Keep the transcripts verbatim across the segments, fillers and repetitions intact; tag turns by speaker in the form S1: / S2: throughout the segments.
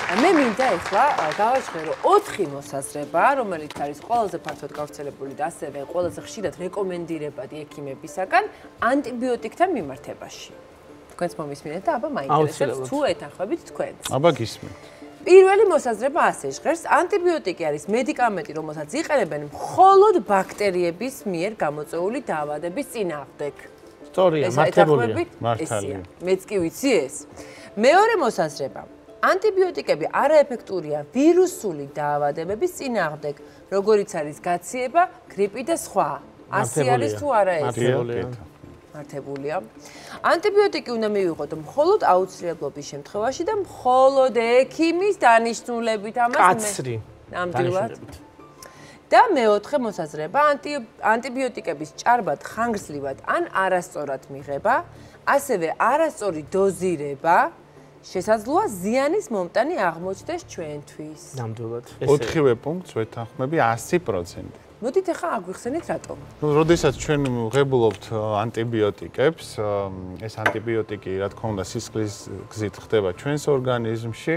S1: მე მინდა ეხლა გავაჟღერო ოთხი მოსაზრება, რომელიც არის ყველაზე ფართოდ გავრცელებული და ასევე ყველაზე ხშირად რეკომენდირებადი ექიმებისაგან ანტიბიოტიკთან მიმართებაში. თქვენს მომისმინეთ და აბა მაინტერესებს თუ ეთანხმებით თქვენს.
S2: აბა გისმენთ.
S1: პირველი მოსაზრება ასე ჟღერს, ანტიბიოტიკი არის მედიკამენტი, რომელსაც იყენებენ მხოლოდ ბაქტერიების მიერ გამოწვეული დაავადების წინააღმდეგ.
S3: სწორია, მართალია.
S2: მართალია.
S1: მეც კი ვიცი ეს. მეორე მოსაზრება. ანტიბიოტიკები არაეფექტურია ვირუსული დაავადებების წინააღმდეგ, როგორიც არის გაციება, გრიპი და სხვა. ასე არის თუ არა ეს? მართებულია. ანტიბიოტიკი უნდა მივიღოთ მხოლოდ აუცილებლობის შემთხვევაში და მხოლოდ ექიმის დანიშნულებით ამას
S3: კაცრი
S1: ნამდვილად. და მეოთხე მოსაზრება, ანტიბიოტიკების ჭარბად, ხანგრძლივად ან არასწორად მიღება, ასევე არასწორი დოზირება შესაძლოა ზიანის მომტანი აღმოჩნდეს ჩვენთვის.
S3: ნამდვილად.
S2: ოთხივე პუნქტს ვეთანხმები ასი პროცენტი.
S1: მოდით ახლა აგვიხსენით რატომ.
S2: ნუ, როდესაც ჩვენ ვღებულობთ ანტიბიოტიკებს, ეს ანტიბიოტიკი, რა თქმა უნდა, სისხლის გზით ხდება ჩვენს ორგანიზმში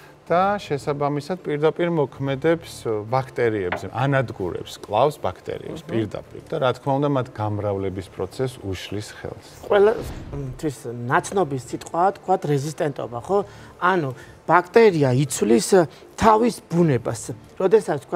S2: და შესაბამისად პირდაპირ მოქმედებს ბაქტერიებზე, ანადგურებს, კლავს ბაქტერიებს პირდაპირ და რა თქმა უნდა, მათ გამრავლების პროცესს უშლის ხელს.
S3: ყველთვის ნაცნობის სიტყვაა თქვა რეზისტენტობა, ხო? ანუ ბაქტერია იცვლის თავის ბუნებას. როდესაც თქვა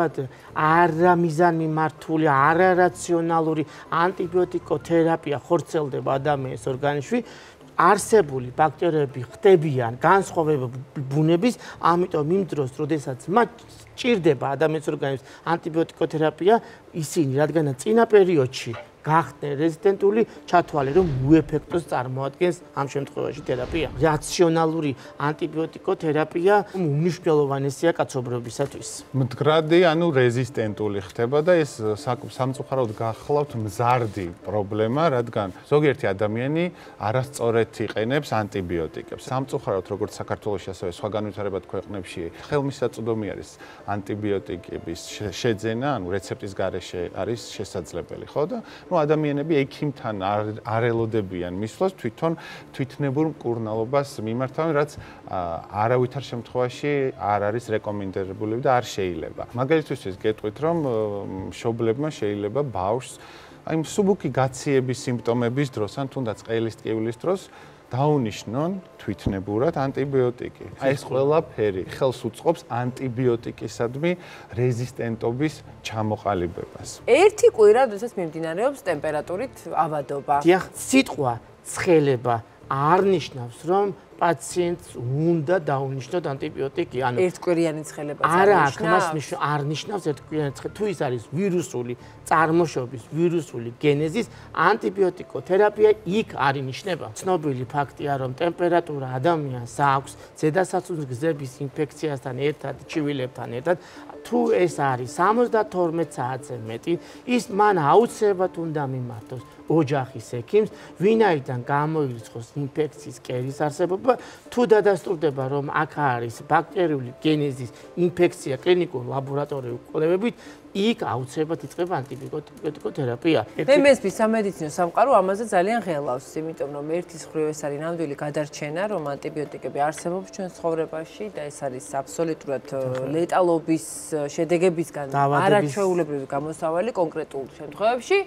S3: არამიზანმიმართული, არარაციონალური ანტიბიოტიკოთერაპია ხორციელდება ადამიანის ორგანიზმში, არსებული ბაქტერიები ხდებიან განსხვავებული ბუნების, ამიტომ იმ დროს, როდესაც მათ ჭირდება ადამიანის ორგანიზმს ანტიბიოტიკოთერაპია, ისინი რადგან წინა პერიოდში გახდნენ რეზისტენტული, ჩათვალე რომ უეფექტოს წარმოადგენს ამ შემთხვევაში თერაპია. რაციონალური ანტიბიოტიკოთერაპია უმნიშვნელოვანესია კაცობრიობისათვის.
S2: მდგრადი, ანუ რეზისტენტული ხდება და ეს სამწუხაროდ გახლავთ მზარდი პრობლემა, რადგან ზოგიერთი ადამიანი არასწორად იყენებს ანტიბიოტიკებს. სამწუხაროდ, როგორც საქართველოში, ასევე სხვა განვითარებად ქვეყნებში, ხელმისაწვდომი არის ანტიბიოტიკების შეძენა, ანუ რეცეპტის გარეშე არის შესაძლებელი, ხო და ადამიანები ექიმთან არ ელოდებიან მისვლას თვითონ თვითნებურ მკურნალობას მიმართავენ, რაც არავითარ შემთხვევაში არ არის რეკომენდებული და არ შეიძლება. მაგალითისთვის გეტყვით, რომ მშობლებმა შეიძლება ბავშვს აი მსუბუქი გაციების სიმპტომების დროს ან თუნდაც ყელის ტკივილის დროს დაუნიშნონ თვითნებურად ანტიბიოტიკი. აი ეს ყველაფერი ხელს უწყობს ანტიბიოტიკისადმი რეზისტენტობის ჩამოყალიბებას.
S1: ერთი კვირა, როდესაც მიმდინარეობს ტემპერატურით ავადობა.
S3: დიახ, სიტყვა ცხელება არ ნიშნავს, რომ პაციენტს უნდა დაუნიშნოთ ანტიბიოტიკი, ანუ
S1: ერთკვირიანი ცხელება
S3: არა აქვს მას არ ნიშნავს ერთკვირიანი ცხელება, თუ ის არის ვირუსული წარმოშობის, ვირუსული გენეზის ანტიბიოტიკოთერაპია იქ არ ინიშნება. ცნობილი ფაქტია, რომ ტემპერატურა ადამიანს აქვს ზედასაცუნს გზების ინფექციასთან ერთად, ჩივილებთან ერთად, თუ ეს არის სამოცდათორმეტ საათზე მეტი, ის მან აუცილებლად უნდა მიმართოს ოჯახის ექიმს, ვინაიდან გამოირიცხოს ინფექციის კერის არსებობა, თუ დადასტურდება, რომ აქ არის ბაქტერიული გენეზის ინფექცია კლინიკურ ლაბორატორიულ კვლევებით, იქ აუცილებლად იწყება ანტიბიოტიკოთერაპია.
S1: მე მესმის სამედიცინო სამყარო ამაზე ძალიან ღელავს, იმიტომ რომ ერთის მხრივ ეს არის ნამდვილი გადარჩენა, რომ ანტიბიოტიკები არსებობს ჩვენ ცხოვრებაში და ეს არის აბსოლუტურად ლეტალობის შედეგებისგან არაჩვეულებრივი გამოსავალი კონკრეტულ შემთხვევებში.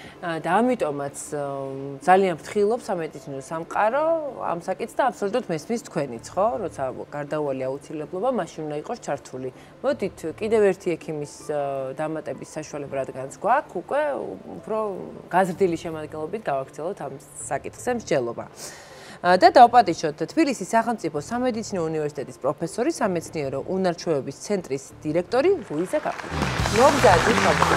S1: და ამიტომაც ძალიან ვთხილობ სამედიცინო სამყარო ამ საკითხს და აბსოლუტურად მესმის თქვენიც, ხო? როცა გარდაუვალი აუცილებლობა, მაშინ უნდა იყოს ჩართული. მოდით კიდევ ერთი ექიმის დამატების საშუალება რადგანაც გვაქვს, უკვე უფრო გაზრდილი შემადგენლობით გავაგრძელოთ ამ საკითხზე მსჯელობა. და დავპატიჟოთ თბილისის სახელმწიფო სამედიცინო უნივერსიტეტის პროფესორი, სამეცნიერო უნარჩვევების ცენტრის დირექტორი ლუიზა კაპანი. მოგზაურობთ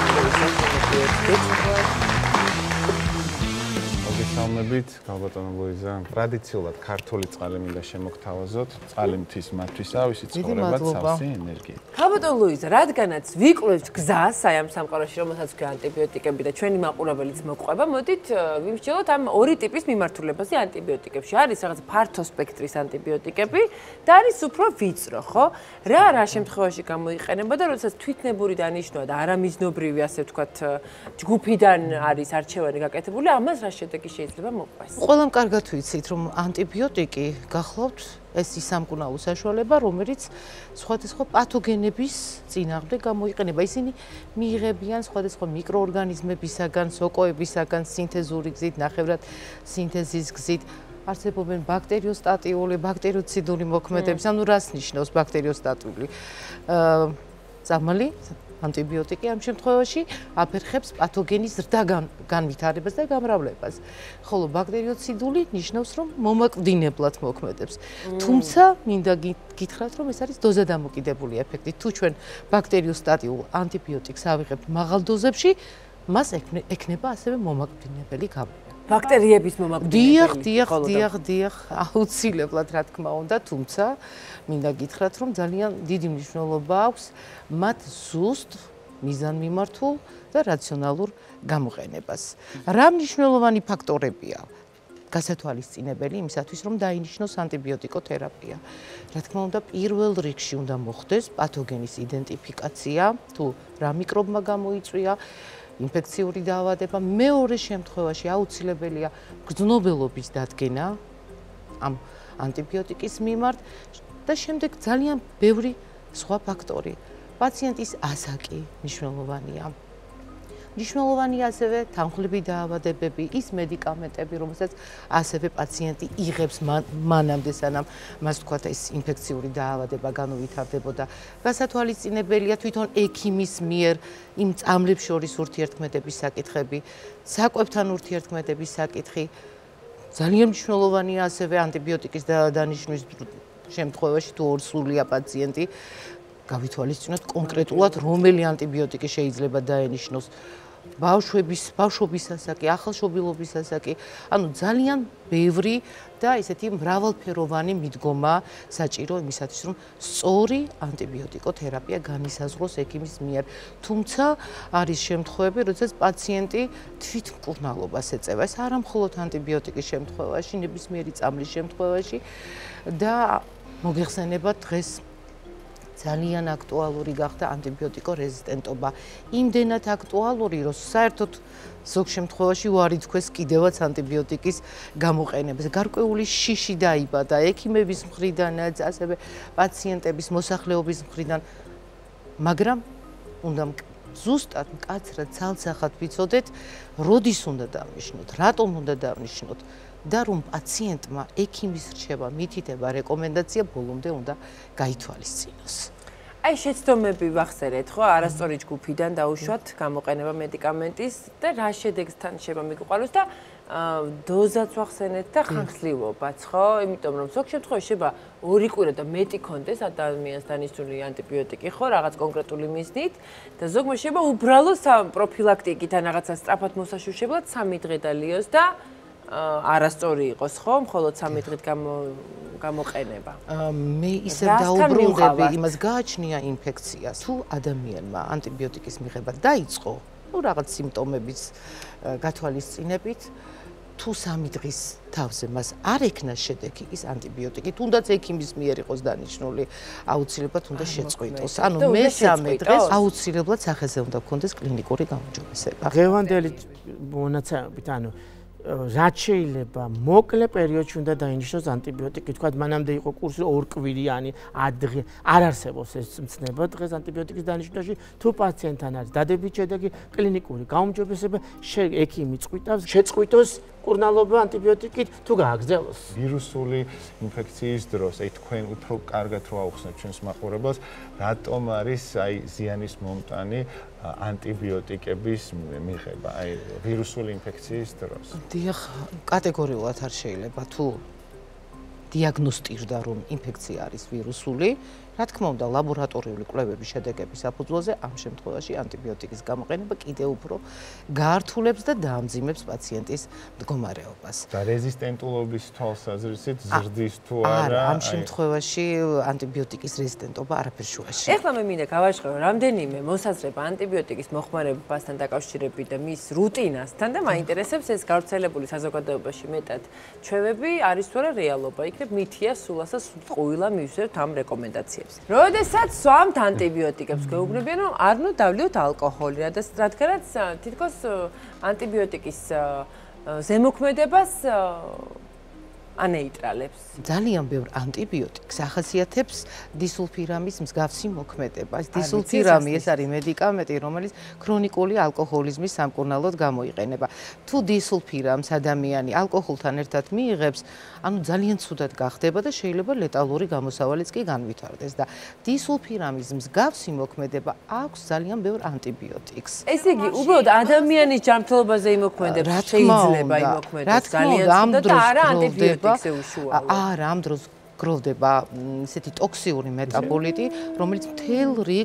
S2: მოგესალმებით, გალბატონო ლუიზა. ტრადიციულად ქართული წყალი მინდა შემოგთავაზოთ. წყალი მთის მათვისა, ვისი ცხოვრებად სავსე ენერგია.
S1: გალბატონო ლუიზა, რადგანაც ვიკვლევთ გზას აი ამ სამყაროში, რომელსაც ქვია ანტიბიოტიკები და ჩვენი მაყურებელიც მოყვება, მოდით ვიმსჯელოთ ამ ორი ტიპის მიმართულებაზე ანტიბიოტიკებში. არის რაღაც ფართო სპექტრის ანტიბიოტიკები და არის უფრო ვიწრო, ხო? რა რა შემთხვევაში გამოიყენება და როდესაც თვითნებური დანიშნვა და არამიზნობრივი, ასე ვთქვათ, ჯგუფიდან არის არჩევანი გაკეთებული, ამას რა შედეგი შეიძლება მოყვეს.
S4: ყველამ კარგად ვიცით, რომ ანტიბიოტიკი გახლავთ ეს ის სამკურნალო საშუალება, რომელიც სხვადასხვა პათოგენების წინააღმდეგ გამოიყენება. ისინი მიიღებიან სხვადასხვა მიკროორგანიზმებისაგან, სოკოებისაგან, სინთეზური გზით, ნახევრად სინთეზის გზით. არსებობენ ბაქტერიოსტატიული, ბაქტერიოციდული მოქმედების, ანუ რას ნიშნავს ბაქტერიოსტატიული? წამალი ანტიბიოტიკი ამ შემთხვევაში აფერხებს პათოგენის ზრდა განვითარებას და გამრავლებას. ხოლო ბაქტერიოციდული ნიშნავს, რომ მომაკვდინებლად მოქმედებს. თუმცა მინდა გითხრათ, რომ ეს არის დოზადამოკიდებული ეფექტი. თუ ჩვენ ბაქტერიოსტატიულ ანტიბიოტიკს ავიღებთ მაღალ დოზებში, მას ექნება ასევე მომაკვდინებელი გამრავლება.
S1: ბაქტერიების მომაკვდინებელი.
S4: დიახ, დიახ, დიახ, დიახ, აუცილებლად რა თქმა უნდა, თუმცა მინდა გითხრათ, რომ ძალიან დიდი მნიშვნელობა აქვს მათ ზუსტ მიზანმიმართულ და რაციონალურ გამოყენებას. რა მნიშვნელოვანი ფაქტორებია გასათვალისწინებელი იმისათვის, რომ დაინიშნოს ანტიბიოტიკოთერაპია? რა თქმა უნდა, პირველ რიგში უნდა მოხდეს პათოგენის იდენტიფიკაცია, თუ რა მიკრობმა გამოიწვია ინფექციური დაავადება, მეორე შემთხვევაში აუცილებელია გრძნობელობის დადგენა ამ ანტიბიოტიკის მიმართ და შემდეგ ძალიან ბევრი სხვა ფაქტორი. პაციენტის ასაკი მნიშვნელოვანია. მნიშვნელოვანია ასევე თანხმლები დაავადებები, ის მედიკამენტები, რომელსაც ასევე პაციენტი იღებს მანამდე, სანამ მას თქვათ ეს ინფექციური დაავადება განუვითარდებოდა. გასათვალისწინებელია თვითონ ექიმის მიერ იმ წამლებს შორის ურთიერთქმედების საკითხები, საკვებთან ურთიერთქმედების საკითხი. ძალიან მნიშვნელოვანია ასევე ანტიბიოტიკის დანიშნვის შემთხვევაში თუ ორსულია პაციენტი, გავითვალისწინოთ კონკრეტულად რომელი ანტიბიოტიკი შეიძლება დაენიშნოს. ბავშვების, ბავშვობის ასაკი, ახალშობილობის ასაკი, ანუ ძალიან ბევრი და ესეთი მრავალფეროვანი მიდგომა საჭირო იმისათვის, რომ სწორი ანტიბიოტიკოთერაპია განისაზღვროს ექიმის მიერ. თუმცა არის შემთხვევები, როდესაც პაციენტი თვითმკურნალობას ეწევა. ეს არა მხოლოდ ანტიბიოტიკის შემთხვევაში, ნებისმიერი წამლის შემთხვევაში და მოგეხსენებათ დღეს ძალიან აქტუალური გახდა ანტიბიოტიკორეზისტენტობა. იმდენად აქტუალური, რომ საერთოდ ზოგ შემთხვევაში უარი თქვეს კიდევაც ანტიბიოტიკის გამოყენებას. გარკვეული შიში დაიბადა ექიმების მხრიდანაც, ასევე პაციენტების მოსახლეობის მხრიდან, მაგრამ უნდა ზუსტად მკაცრად ცალსახად ვიცოდეთ, როდის უნდა დავნიშნოთ, რატომ უნდა დავნიშნოთ და რომ პაციენტმა ექიმის რჩევა, მითითება, რეკომენდაცია ბოლომდე უნდა გაითვალისწინოს.
S1: აი შეცდომები ვახსენეთ, ხო, არასწორი ჯგუფიდან დაუშვათ გამოყენება მედიკამენტის და რა შედეგთან შეიძლება მიგყვაროს და დოზაც ვახსენეთ და ხანგრძლივობაც, ხო? იმიტომ რომ ზოგ შემთხვევაში შეიძლება ორი კვირა და მეტი კონდეს ადამიანს დანიშნული ანტიბიოტიკი, ხო, რაღაც კონკრეტული მიზნით და ზოგმა შეიძლება უბრალოდ პროფილაქტიკით ან რაღაცა სწრაფად მოსაშუშებლად სამი დღე დალიოს და არასწორი იყოს, ხო, მხოლოდ სამი დღით გამოყენება.
S4: მე ისევ დაუბრუნდები იმას, გააჩნია ინფექცია. თუ ადამიანმა ანტიბიოტიკის მიღება დაიწყო, ну რაღაც სიმპტომების გათვალისწინებით, თუ სამი დღის თავზე მას არ ექნა შედეგი ის ანტიბიოტიკი, თუნდაც ექიმის მიერ იყოს დანიშნული, აუცილებლად უნდა შეწყვიტოს. ანუ მესამე დღეს აუცილებლად სახეზე უნდა გქონდეს კლინიკური გაუმჯობესება.
S3: დღევანდელი მონაცემებით, ანუ რაც შეიძლება მოკლე პერიოდში უნდა დაინიშნოს ანტიბიოტიკი, თქვა მანამდე იყო კურსი ორ კვირიანი, ადრე არ არსებობს ეს მცნება დღეს ანტიბიოტიკის დანიშნვაში, თუ პაციენტთან არის დადებით შედეგი, კლინიკური გაუმჯობესება, ექიმი წყვიტავს, შეწყვიტოს კურნალობა ანტიბიოტიკით თუ გააგრძელოს.
S2: ვირუსული ინფექციის დროს, აი თქვენ უფრო კარგად რო აუხსნებთ ჩვენს მაყურებელს, რატომ არის აი ზიანის მომტანი ანტიბიოტიკების მიღება, აი ვირუსული ინფექციის დროს?
S4: დიახ, კატეგორიულად არ შეიძლება თუ დიაგნოსტირდა რომ ინფექცია არის ვირუსული, რა თქმა უნდა, ლაბორატორიული კვლევების შედეგების საფუძველზე ამ შემთხვევაში ანტიბიოტიკის გამოყენება კიდევ უფრო გაართულებს და დაამძიმებს პაციენტის მდგომარეობას.
S2: და რეზისტენტულობის თვალსაზრისით ზრდის თუ არა?
S4: არა, ამ შემთხვევაში ანტიბიოტიკის რეზისტენტობა არაფერ შუაში.
S1: ეხლა მე მინდა გავაშხო რამდენიმე მოსაზრება ანტიბიოტიკის მოხმარებასთან დაკავშირებით და მის რუტინასთან და მაინტერესებს ეს გავრცელებული საზოგადოებაში მეტად ჩვევები არის თუ არა რეალობა. იქნებ მითია სულასა სულყუილა მივსვევთ ამ რეკომენდაციებს. როდესაც სვამთ ანტიბიოტიკებს, გვეუბნებიან რომ არ უნდა დავლიოთ ალკოჰოლი, რადგანაც თითქოს ანტიბიოტიკის ზემოქმედებას ანეიტრალებს.
S4: ძალიან ბევრ ანტიბიოტიკს ახასიათებს დისულფირამის მსგავსი მოქმედება. დისულფირამი ეს არის მედიკამენტი, რომელიც ქრონიკული ალკოჰოლიზმის სამკურნალოდ გამოიყენება. თუ დისულფირამს ადამიანი ალკოჰოლთან ერთად მიიღებს, ანუ ძალიან ცუდად გახდება და შეიძლება ლეტალური გამოსავალიც კი განვითარდეს და დისულფირამის მსგავსი მოქმედება აქვს ძალიან ბევრ ანტიბიოტიკს.
S1: ესე იგი, უბრალოდ ადამიანის ჯანმრთელობაზე იმოქმედებს, შეიძლება იმოქმედოს ძალიან ცუდად და არა ანტიბიოტიკზე უშუალოდ.
S4: არა, ამ დროს გროვდება ესეთი ტოქსიური მეტაბოლიტი, რომელიც მთელ რიგ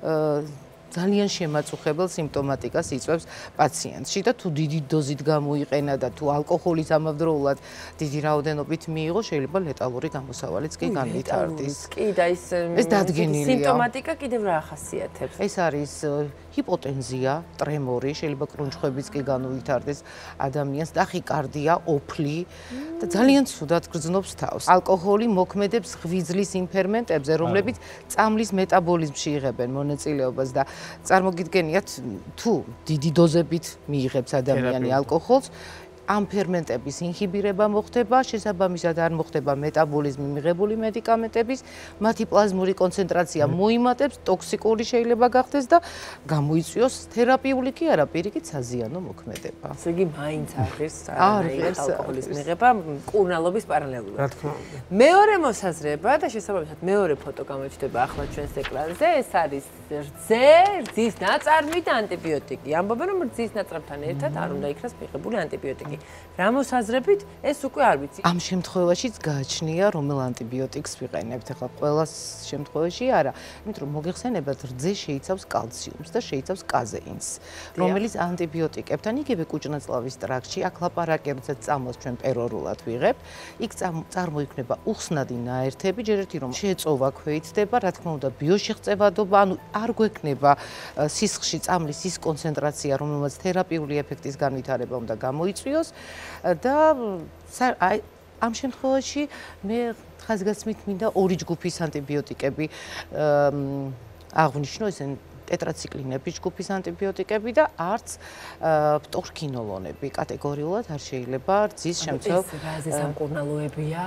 S4: ძალიან შემაწუხებელ სიმპტომატიკას იწვევს პაციენტში და თუ დიდი დოზით გამოიყენა და თუ ალკოჰოლის ამავდროულად დიდი რაოდენობით მიიღო, შეიძლება ლეტალური გამოსავალიც კი განვითარდეს.
S1: კი და ის
S4: ეს დადგენილია.
S1: სიმპტომატიკა კიდევ რა ახასიათებს?
S4: ეს არის ჰიპოტენზია, ტრემორი, შეიძლება კრუნჩხვებიც კი განვითარდეს ადამიანს, ტახიკარდია, ოფლი და ძალიან ცუდად გრძნობს თავს. ალკოჰოლი მოქმედებს ღვიძლის იმ ფერმენტებზე, რომლებიც წამლის მეტაბოლიზმში იღებენ მონაწილეობას და წარმოგიდგენიათ, თუ დიდი დოზებით მიიღებს ადამიანი ალკოჰოლს, ამ ფერმენტების ინჰიბირება მოხდება, შესაბამისად არ მოხდება მეტაბოლიზმი მიღებული მედიკამენტების, მათი პლაზმური კონცენტრაცია მოიმატებს, ტოქსიკური შეიძლება გახდეს და გამოიწვიოს თერაპიული კი არა, პირიქით საზიანო მოქმედება.
S1: ესე იგი, მაინც აღეს არაიღებს ალკოჰოლის მიღება მკურნალობის პარალელურად.
S3: რა თქმა უნდა.
S1: მეორე მოსაზრება და შესაბამისად მეორე ფოტო გამოჩნდება ახლა ჩვენს ეკრანზე, ეს არის რძე, რძის ნაწარმი და ანტიბიოტიკი. ამბობენ, რომ რძის ნაწარმთან ერთად არ უნდა იქნას მიღებული ანტიბიოტიკი. რა მოსაზრებით ეს უკვე არ ვიცი.
S4: ამ შემთხვევაშიც გააჩნია რომელ ანტიბიოტიკს ვიყენებთ. ახლა ყველა შემთხვევაში არა, იმიტომ რომ მოგეხსენებათ რძე შეიცავს კალციუმს და შეიცავს კაზეინს, რომელიც ანტიბიოტიკებთან იგივე კუჭნაწლავის ტრაქტში აქ ლაპარაკი როცა წამოს ჩვენ პერორულად ვიღებთ, იქ წარმოიქმნება უხსნადი ნაერთები, ჯერ ერთი რომ შეწოვა ქვეითდება, რა თქმა უნდა ბიოშეღწევადობა, ანუ არ გვექნება სისხლში წამლის ის კონცენტრაცია, რომელმაც თერაპიული ეფექტის განვითარება უნდა გამოიწვიოს და ამ შემთხვევაში მე ხაზგასმით მინდა ორი ჯგუფის ანტიბიოტიკები აღვნიშნო, ესენ ტეტრაციკლინების ჯგუფის ანტიბიოტიკები და არც ფტორქინოლონები კატეგორიულად არ შეიძლება რძის შემცველ
S1: რაზე სამკურნალოებია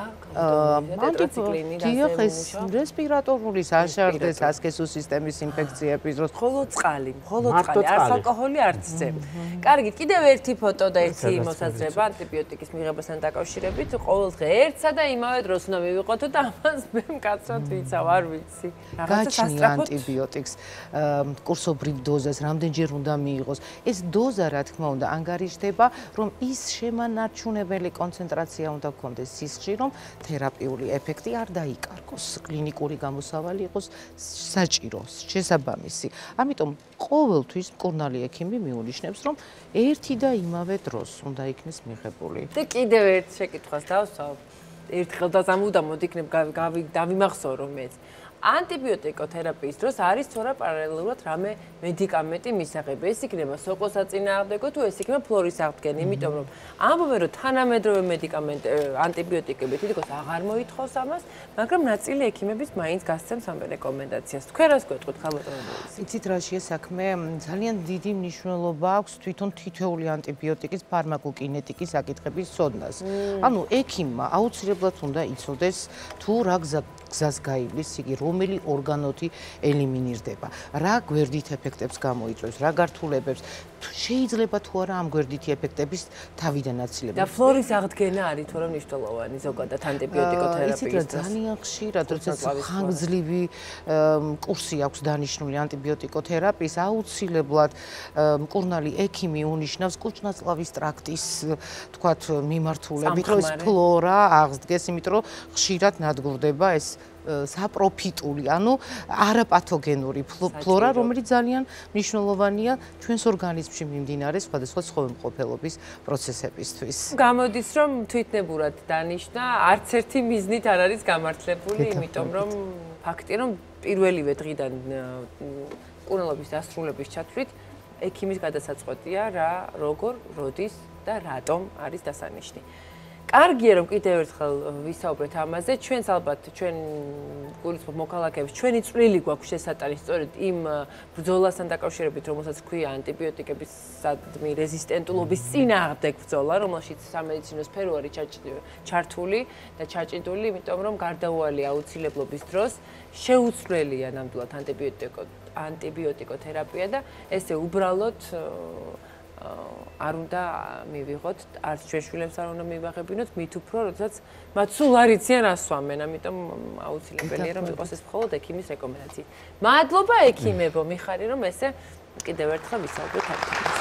S4: ტეტრაციკლინი რაზე რესპირატორული საშარდეს ასკესუს სისტემის ინფექციების დროს
S1: მხოლოდ წყალი, მხოლოდ წყალი, არც ალკოჰოლი, არც რძე. კარგი, კიდევ ერთი ფოტო და ერთი მოსაზრება ანტიბიოტიკის მიღებასთან დაკავშირებით. ყოველ დღე ერთსა და იმავე დროს უნდა მივიღოთო და ამას მე მკაცრად ვიცავ, არ ვიცი.
S4: გაჩნია ანტიბიოტიკს კურსობრივ დოზას რამდენჯერ უნდა მიიღოს. ეს დოზა, რა თქმა უნდა, ანგარიშდება, რომ ის შემანარჩუნებელი კონცენტრაცია უნდა გქონდეს სისხლში, რომ თერაპიული ეფექტი არ დაიკარგოს, კლინიკური გამოსავალი იყოს საჭირო, შესაბამისი. ამიტომ ყოველთვის მკურნალი ექიმი მიუნიშნებს, რომ ერთი და იმავე დროს უნდა იქნეს მიღებული.
S1: და კიდევ ერთ შეკითხვას დავსვავ. ერთხელ და ამუდამოდ იქნებ დავიმახსოვრო მეც. ანტიბიოტიკოთერაპიის დროს არის თორა პარალელურად რამე მედიკამენტი მისაღები. ეს იქნება სოკოს საწინააღმდეგო თუ ეს იქნება ფლორის აღდგენი, იმიტომ რომ ამბობენ რომ თანამედროვე მედიკამენტი ანტიბიოტიკები თითქოს აღარ მოითხოვს ამას, მაგრამ ნაწილი ექიმების მაინც გასცემს ამ რეკომენდაციას. თქვენ რას გვეტყვით ხალხმოწმობელის?
S4: იცით რა შეა საქმე, ძალიან დიდი მნიშვნელობა აქვს თვითონ თითოეული ანტიბიოტიკის ფარმაკოკინეტიკის საკითხების ცოდნას. ანუ ექიმმა აუცილებლად უნდა იცოდეს თუ რა გზას გაივლის იგი რომელი ორგანოთი ელიმინირდება, რა გვერდით ეფექტებს გამოიწვევს, რა გართულებებს, შეიძლება თუ არა ამ გვერდითი ეფექტების თავიდან აცილება.
S1: და ფლორის აღდგენა არის თორემ მნიშვნელოვანი ზოგადად ანტიბიოტიკოთერაპიის
S4: დროს. ძალიან ხშირად, როდესაც ხანგრძლივი კურსი აქვს დანიშნული ანტიბიოტიკოთერაპიის, აუცილებლად მკურნალი ექიმი უნიშნავს კუჭნაწლავის ტრაქტის, თქვათ, მიმართულებით, რომ ეს ფლორა აღდგეს, იმიტომ რომ ხშირად ნადგურდება ეს საპროფიტული, ანუ არაპათოგენური ფლორა, რომელიც ძალიან მნიშვნელოვანია ჩვენს ორგანიზმში მიმდინარე სხვადასხვა ცხოველმყოფელობის პროცესებისთვის.
S1: გამოდის, რომ თვითნებურად დანიშნა, არც ერთი მიზნით არ არის გამართლებული, იმიტომ რომ ფაქტია, რომ პირველივე დღიდან მკურნალობის დასრულების ჩათვლით ექიმის გადასაწყვეტია რა, როგორ, როდის და რატომ არის დასანიშნი. კარგია რომ კიდევ ერთხელ ვისაუბრეთ ამაზე. ჩვენს ალბათ ჩვენ გულისხმობ მოქალაქეებს ჩვენი წვლილი გვაქვს შესატანი სწორედ იმ ბრძოლასთან დაკავშირებით, რომელსაც ქვია ანტიბიოტიკების სადმი რეზისტენტულობის წინააღმდეგ ბრძოლა, რომელშიც სამედიცინო სფერო არის ჩართული და ჩაჭიდული, იმიტომ რომ გარდაუვალი აუცილებლობის დროს შეუცვლელია ნამდვილად ანტიბიოტიკო ანტიბიოტიკოთერაპია და ესე უბრალოდ არ უნდა მივიღოთ, არც ჩვენ შვილებს არ უნდა მივაღებინოთ, მით უფრო, როდესაც მათ სულ არ იციან ასვამენ, ამიტომ აუცილებელია რომ იყოს ეს მხოლოდ ექიმის რეკომენდაციით. მადლობა ექიმებო, მიხარი რომ ესე კიდევ ერთხელ ვისაუბრეთ.